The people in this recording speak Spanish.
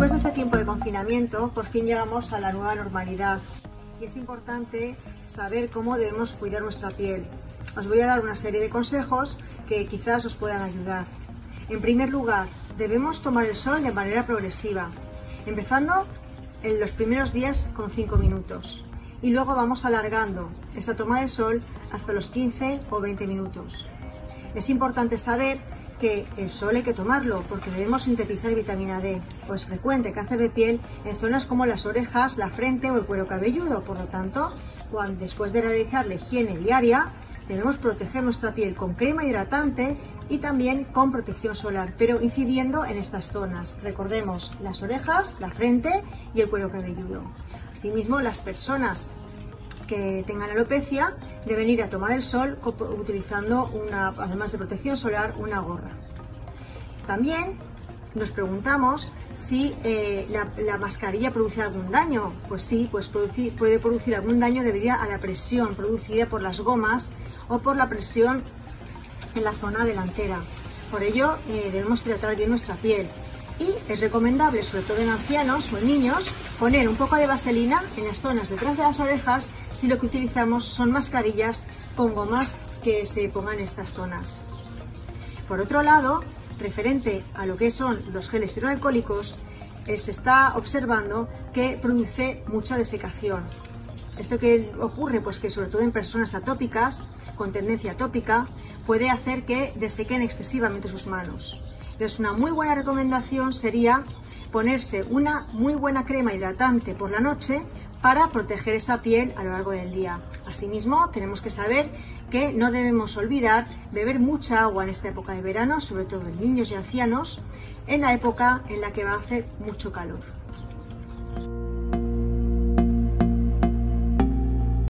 Después de este tiempo de confinamiento, por fin llegamos a la nueva normalidad y es importante saber cómo debemos cuidar nuestra piel. Os voy a dar una serie de consejos que quizás os puedan ayudar. En primer lugar, debemos tomar el sol de manera progresiva, empezando en los primeros días con 5 minutos y luego vamos alargando esa toma de sol hasta los 15 o 20 minutos. Es importante saber que el sol hay que tomarlo porque debemos sintetizar vitamina D, pues frecuente cáncer de piel en zonas como las orejas, la frente o el cuero cabelludo. Por lo tanto, después de realizar la higiene diaria, debemos proteger nuestra piel con crema hidratante y también con protección solar, pero incidiendo en estas zonas. Recordemos, las orejas, la frente y el cuero cabelludo. Asimismo, las personas que tengan alopecia deben ir a tomar el sol utilizando, además de protección solar, una gorra. También nos preguntamos si la mascarilla produce algún daño. Pues sí, puede producir algún daño debido a la presión producida por las gomas o por la presión en la zona delantera. Por ello debemos tratar bien nuestra piel. Y es recomendable, sobre todo en ancianos o en niños, poner un poco de vaselina en las zonas detrás de las orejas si lo que utilizamos son mascarillas con gomas que se pongan en estas zonas. Por otro lado, referente a lo que son los geles hidroalcohólicos, se está observando que produce mucha desecación. ¿Esto qué ocurre? Pues que sobre todo en personas atópicas, con tendencia atópica, puede hacer que desequen excesivamente sus manos. Entonces, una muy buena recomendación sería ponerse una muy buena crema hidratante por la noche para proteger esa piel a lo largo del día. Asimismo, tenemos que saber que no debemos olvidar beber mucha agua en esta época de verano, sobre todo en niños y ancianos, en la época en la que va a hacer mucho calor.